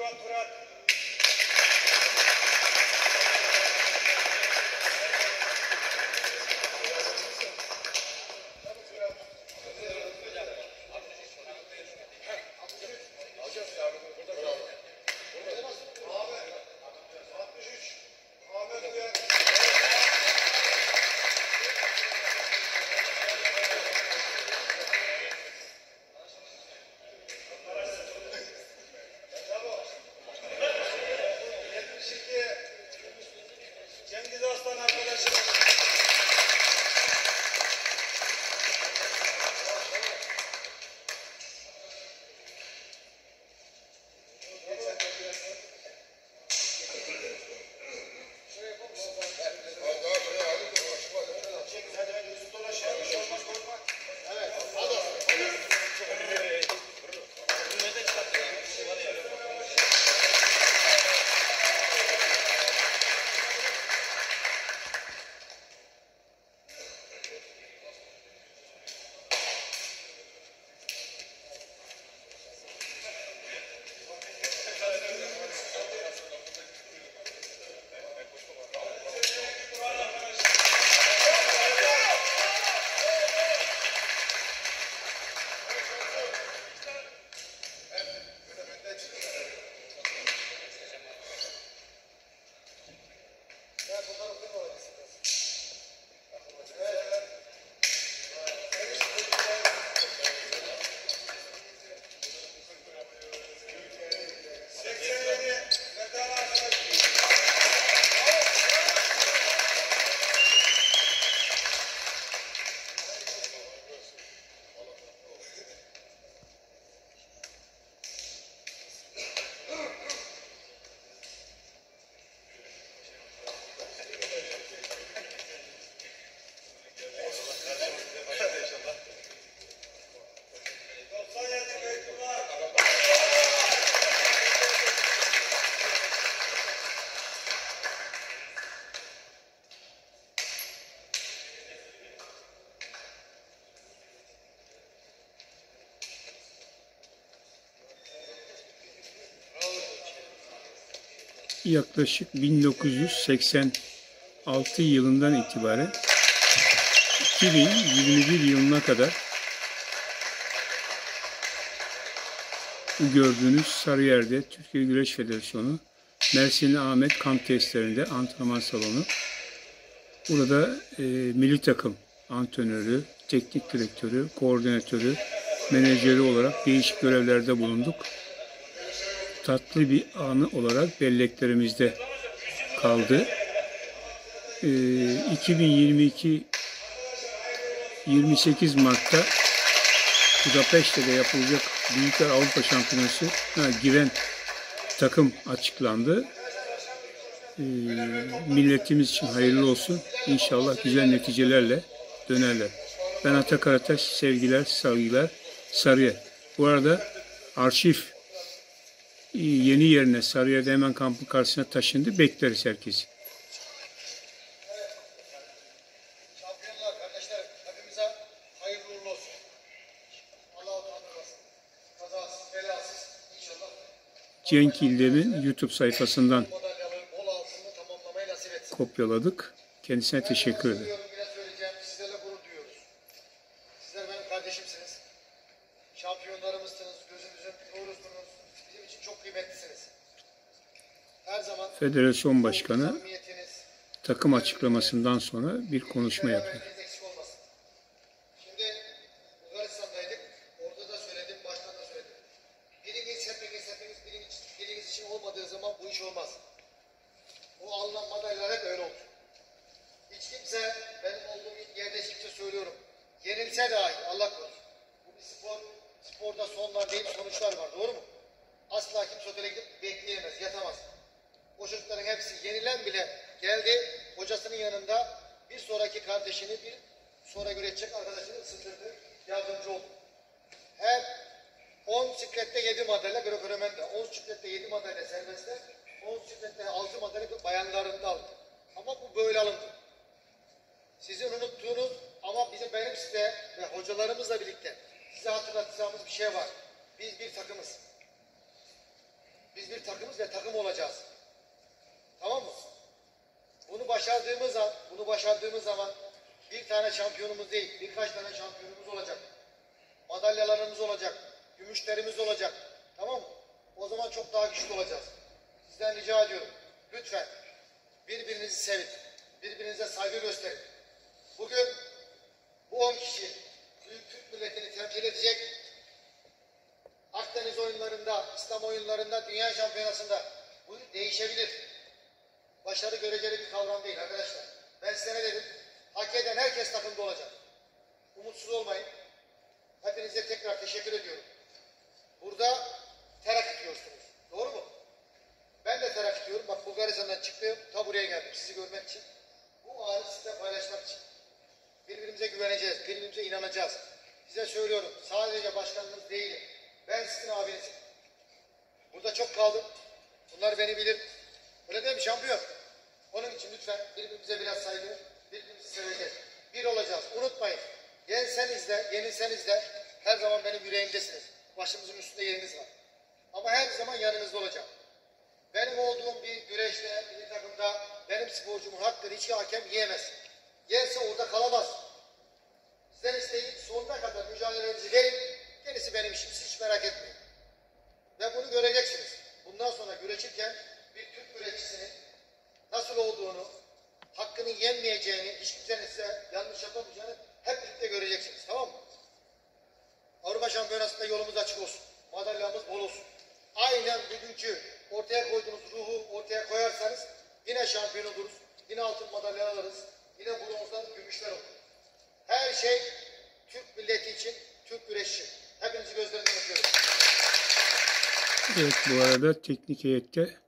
Yaklaşık 1986 yılından itibaren 2021 yılına kadar bu gördüğünüz Sarıyer'de Türkiye Güreş Federasyonu Mersinli Ahmet kamp testlerinde antrenman salonu. Burada milli takım antrenörü, teknik direktörü, koordinatörü, menajeri olarak değişik görevlerde bulunduk. Tatlı bir anı olarak belleklerimizde kaldı. 2022 28 Mart'ta Budapeşte'de yapılacak Büyükler Avrupa Şampiyonası'na giren takım açıklandı. Milletimiz için hayırlı olsun. İnşallah güzel neticelerle dönerler. Ben Ata Karataş, sevgiler, saygılar, Sarıyer. Bu arada arşiv yeni yerine Sarıyer'de hemen kampın karşısına taşındı. Bekleriz herkesi. Şampiyonlar kardeşler, hepimize hayırlı uğurlu olsun. Allah utandırmasın. Kazasız, belasız inşallah. Cenk İldem'in YouTube sayfasından Bol altını tamamlamayı nasip etsin. kopyaladık. Kendisine teşekkür ederim. Yine söyleyeceğim, sizlerle gurur duyuyoruz. Sizler benim kardeşimsiniz. Şampiyonlarımızsınız, gözümüzün nurusunuz. Bizim için çok kıymetlisiniz. Her zaman Federasyon Başkanı samimiyetiniz, takım açıklamasından sonra bir konuşma yapıyor. eksik olmasın. Şimdi Bulgaristan'daydık. Orada da söyledim, baştan da söyledim. Hepiniz biriniz için olmadığı zaman bu iş olmaz. Bu alınan madalyalar hep öyle oldu. Hiç kimse, benim olduğum yerde hiç kimse söylüyorum. Yenilse dahi Allah korusun. Bu bir spor. Sporda sonlar değil sonuçlar var. Doğru mu? Asla kimse otele gidip bekleyemez, yatamaz. O çocukların hepsi yenilen bile geldi hocasının yanında bir sonraki kardeşini bir sonra görecek arkadaşını ısındırdı, yardımcı oldu. Her 10 siklette 7 madalya Greco-Romen'de, 10 siklette 7 madalya serbestte, 10 siklette 6 madalya bayanlarında aldı. Ama bu böyle alındı. Sizin unuttuğunuz ama benim size ve hocalarımızla birlikte size hatırlatacağımız bir şey var. Biz bir takımız. Biz bir takım takım olacağız. Tamam mı? Bunu başardığımız zaman bir tane şampiyonumuz değil, birkaç tane şampiyonumuz olacak. Madalyalarımız olacak, gümüşlerimiz olacak. Tamam mı? O zaman çok daha güçlü olacağız. Sizden rica ediyorum. Lütfen birbirinizi sevin. Birbirinize saygı gösterin. Bugün bu 10 kişi büyük Türk milletini temsil edecek. Akdeniz oyunlarında, İslam oyunlarında, dünya şampiyonasında bu değişebilir. Başarı göreceli bir kavram değil arkadaşlar. Ben size ne dedim? Hak eden herkes takımda olacak. Umutsuz olmayın. Hepinize tekrar teşekkür ediyorum. Burada ter akıtıyorsunuz. Doğru mu? Ben de ter akıtıyorum. Bak Bulgaristan'dan çıktım. Ta buraya geldim sizi görmek için. Bu anı sizinle paylaşmak için. Birbirimize güveneceğiz. Birbirimize inanacağız. Size söylüyorum. Sadece başkanınız değilim. Ben sizin abinizim. Burada çok kaldım. Bunlar beni bilir. Öyle değil mi şampiyon? Onun için lütfen birbirimize biraz saygı, birbirimizi seveceğiz. Bir olacağız. Unutmayın. Yenseniz de, yenilseniz de her zaman benim yüreğimdesiniz. Başımızın üstünde yeriniz var. Ama her zaman yanınızda olacağım. Benim olduğum bir güreşte, bir takımda benim sporcumun hakkını hiç hakem yiyemez. Yerse orada kalamaz. Sizden isteyin sonuna kadar mücadelenizi verin. Gerisi benim işim. Siz hiç merak etmeyin. Ve bunu göreceksiniz. Bundan sonra güreşirken bir Türk güreşçisinin nasıl olduğunu, hakkını yenmeyeceğini, hiç kimsenin size yanlış yapamayacağını hep birlikte göreceksiniz. Tamam mı? Avrupa Şampiyonası'nda yolumuz açık olsun. Madalyamız bol olsun. Aynen bugünkü ortaya koyduğunuz ruhu ortaya koyarsanız yine şampiyon oluruz. Yine altın madalya alırız. Yine bronzdan gümüşler olur. Her şey Türk milleti için, Türk güreşi. Hepinizi gözlerinden öpüyorum. Evet, bu arada teknik heyette